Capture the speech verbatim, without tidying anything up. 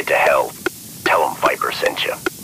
it to hell. Tell them Viper sent you.